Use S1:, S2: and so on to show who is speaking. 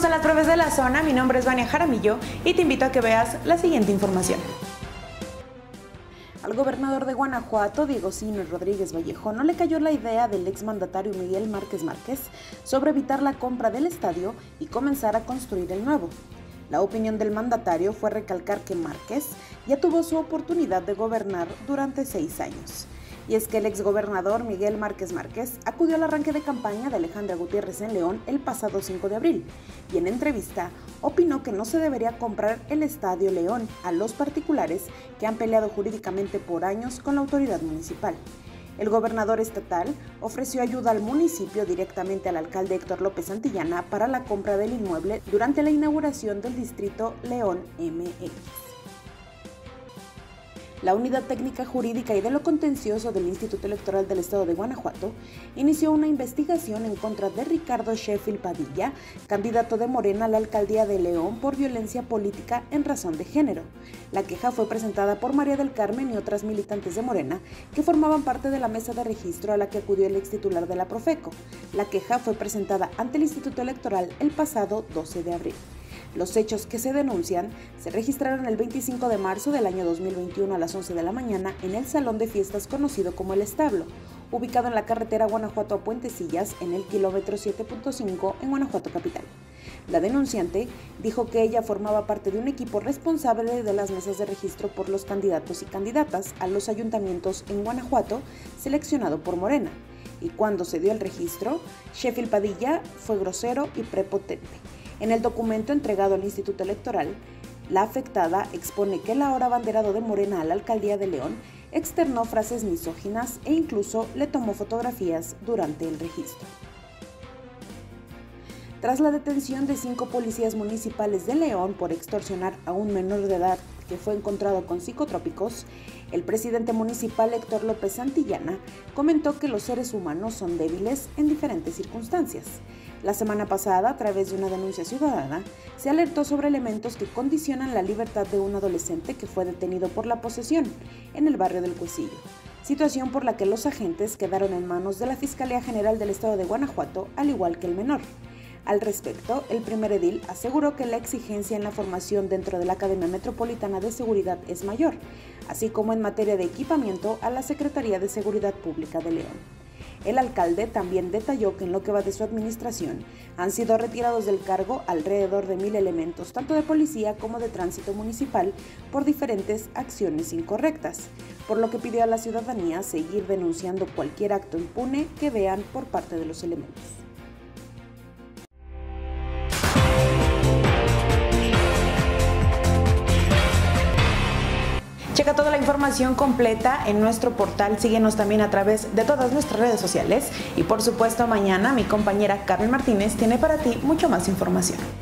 S1: Seguimos en las breves de la zona. Mi nombre es Vania Jaramillo y te invito a que veas la siguiente información. Al gobernador de Guanajuato, Diego Sinue Rodríguez Vallejo, no le cayó la idea del exmandatario Miguel Márquez Márquez sobre evitar la compra del estadio y comenzar a construir el nuevo. La opinión del mandatario fue recalcar que Márquez ya tuvo su oportunidad de gobernar durante 6 años. Y es que el exgobernador Miguel Márquez Márquez acudió al arranque de campaña de Alejandra Gutiérrez en León el pasado 5 de abril y en entrevista opinó que no se debería comprar el Estadio León a los particulares que han peleado jurídicamente por años con la autoridad municipal. El gobernador estatal ofreció ayuda al municipio directamente al alcalde Héctor López Santillana para la compra del inmueble durante la inauguración del distrito León MX. La Unidad Técnica Jurídica y de lo Contencioso del Instituto Electoral del Estado de Guanajuato inició una investigación en contra de Ricardo Sheffield Padilla, candidato de Morena a la alcaldía de León por violencia política en razón de género. La queja fue presentada por María del Carmen y otras militantes de Morena que formaban parte de la mesa de registro a la que acudió el extitular de la Profeco. La queja fue presentada ante el Instituto Electoral el pasado 12 de abril. Los hechos que se denuncian se registraron el 25 de marzo del año 2021 a las 11 de la mañana en el salón de fiestas conocido como El Establo, ubicado en la carretera Guanajuato a Puentecillas en el kilómetro 7.5 en Guanajuato capital. La denunciante dijo que ella formaba parte de un equipo responsable de las mesas de registro por los candidatos y candidatas a los ayuntamientos en Guanajuato seleccionado por Morena, y cuando se dio el registro, Sheffield Padilla fue grosero y prepotente. En el documento entregado al Instituto Electoral, la afectada expone que el ahora abanderado de Morena a la alcaldía de León externó frases misóginas e incluso le tomó fotografías durante el registro. Tras la detención de 5 policías municipales de León por extorsionar a un menor de edad que fue encontrado con psicotrópicos, el presidente municipal Héctor López Santillana comentó que los seres humanos son débiles en diferentes circunstancias. La semana pasada, a través de una denuncia ciudadana, se alertó sobre elementos que condicionan la libertad de un adolescente que fue detenido por la posesión en el barrio del Cuecillo, situación por la que los agentes quedaron en manos de la Fiscalía General del Estado de Guanajuato, al igual que el menor. Al respecto, el primer edil aseguró que la exigencia en la formación dentro de la Academia Metropolitana de Seguridad es mayor, así como en materia de equipamiento a la Secretaría de Seguridad Pública de León. El alcalde también detalló que en lo que va de su administración han sido retirados del cargo alrededor de 1,000 elementos, tanto de policía como de tránsito municipal, por diferentes acciones incorrectas, por lo que pidió a la ciudadanía seguir denunciando cualquier acto impune que vean por parte de los elementos. Checa toda la información completa en nuestro portal, síguenos también a través de todas nuestras redes sociales y por supuesto mañana mi compañera Carmen Martínez tiene para ti mucho más información.